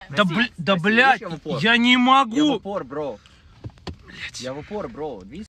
Да, блядь, я не Я в могу. упор, бро. Я в упор, бро.